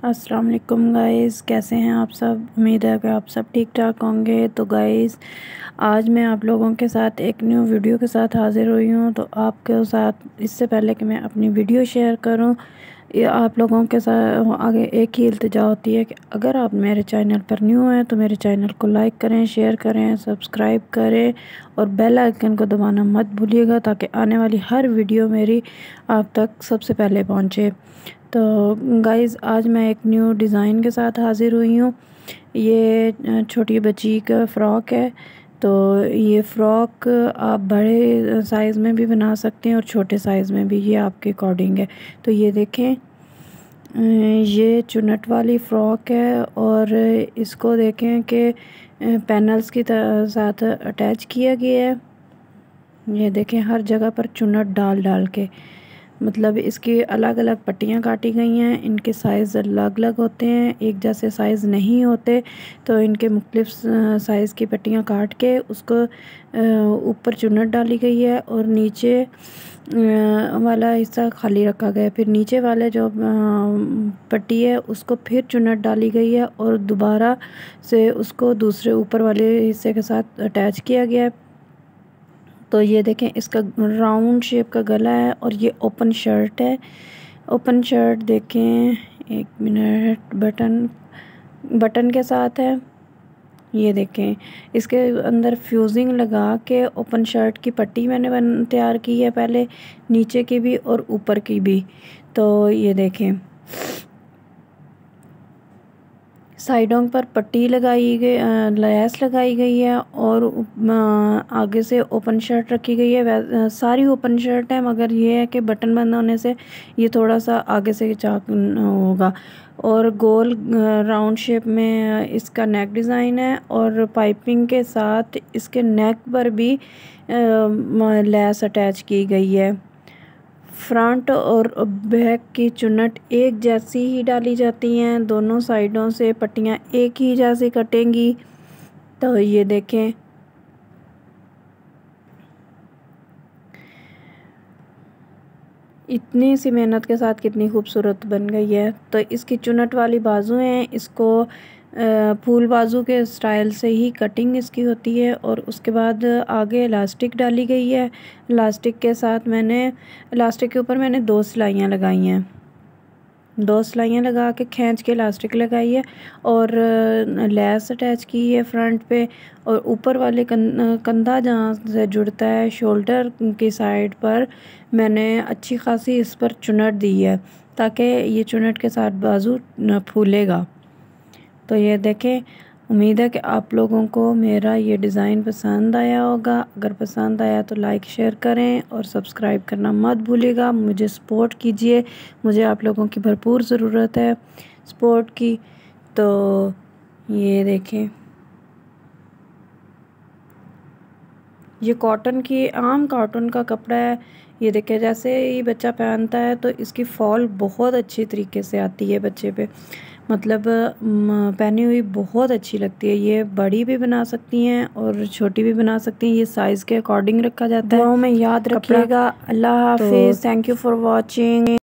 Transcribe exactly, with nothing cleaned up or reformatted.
अस्सलाम वालेकुम गाइस, कैसे हैं आप सब। उम्मीद है कि आप सब ठीक ठाक होंगे। तो गाइस, आज मैं आप लोगों के साथ एक न्यू वीडियो के साथ हाज़िर हुई हूँ। तो आपके साथ इससे पहले कि मैं अपनी वीडियो शेयर करूँ, ये आप लोगों के साथ आगे एक ही इल्तिजा होती है कि अगर आप मेरे चैनल पर न्यू हैं तो मेरे चैनल को लाइक करें, शेयर करें, सब्सक्राइब करें और बेल आइकन को दबाना मत भूलिएगा, ताकि आने वाली हर वीडियो मेरी आप तक सबसे पहले पहुँचे। तो गाइज़, आज मैं एक न्यू डिज़ाइन के साथ हाज़िर हुई हूँ। ये छोटी बच्ची का फ़्रॉक है। तो ये फ़्रॉक आप बड़े साइज़ में भी बना सकते हैं और छोटे साइज़ में भी, ये आपके अकॉर्डिंग है। तो ये देखें, ये चुन्नट वाली फ़्रॉक है और इसको देखें कि पैनल्स की साथ अटैच किया गया है। ये देखें, हर जगह पर चुन्नट डाल डाल के, मतलब इसकी अलग अलग पट्टियाँ काटी गई हैं। इनके साइज़ अलग अलग होते हैं, एक जैसे साइज़ नहीं होते। तो इनके मुख्तलिफ साइज़ की पट्टियाँ काट के उसको ऊपर चुन्नट डाली गई है और नीचे वाला हिस्सा खाली रखा गया है। फिर नीचे वाले जो पट्टी है उसको फिर चुन्नट डाली गई है और दोबारा से उसको दूसरे ऊपर वाले हिस्से के साथ अटैच किया गया है। तो ये देखें, इसका राउंड शेप का गला है और ये ओपन शर्ट है। ओपन शर्ट देखें, एक मिनट, बटन बटन के साथ है। ये देखें, इसके अंदर फ्यूजिंग लगा के ओपन शर्ट की पट्टी मैंने बन तैयार की है, पहले नीचे की भी और ऊपर की भी। तो ये देखें, साइडों पर पट्टी लगाई गई, लैस लगाई गई है और आगे से ओपन शर्ट रखी गई है। सारी ओपन शर्ट है, मगर ये है कि बटन बंद होने से ये थोड़ा सा आगे से चाक होगा। और गोल राउंड शेप में इसका नेक डिज़ाइन है और पाइपिंग के साथ इसके नेक पर भी लैस अटैच की गई है। फ्रंट और बैक की चुन्नट एक जैसी ही डाली जाती हैं, दोनों साइडों से पट्टियाँ एक ही जैसी कटेंगी। तो ये देखें, इतनी सी मेहनत के साथ कितनी खूबसूरत बन गई है। तो इसकी चुन्नट वाली बाजू हैं, इसको फूल बाजू के स्टाइल से ही कटिंग इसकी होती है। और उसके बाद आगे इलास्टिक डाली गई है। इलास्टिक के साथ मैंने इलास्टिक के ऊपर मैंने दो सिलाइयाँ लगाई हैं, दो सिलाइयाँ लगा के खींच के इलास्टिक लगाई है और लैस अटैच की है फ्रंट पे। और ऊपर वाले कंधा जहाँ से जुड़ता है शोल्डर की साइड पर मैंने अच्छी खासी इस पर चुन्नट दी है, ताकि ये चुन्नट के साथ बाजू न फूलेगा। तो ये देखें, उम्मीद है कि आप लोगों को मेरा ये डिज़ाइन पसंद आया होगा। अगर पसंद आया तो लाइक शेयर करें और सब्सक्राइब करना मत भूलिएगा। मुझे सपोर्ट कीजिए, मुझे आप लोगों की भरपूर ज़रूरत है सपोर्ट की। तो ये देखें, ये कॉटन की, आम कॉटन का कपड़ा है। ये देखें, जैसे ही बच्चा पहनता है तो इसकी फॉल बहुत अच्छी तरीके से आती है बच्चे पे, मतलब पहनी हुई बहुत अच्छी लगती है। ये बड़ी भी बना सकती हैं और छोटी भी बना सकती हैं, ये साइज़ के अकॉर्डिंग रखा जाता है। दुआओं में याद रखिएगा। अल्लाह हाफिज़। Thank you for watching.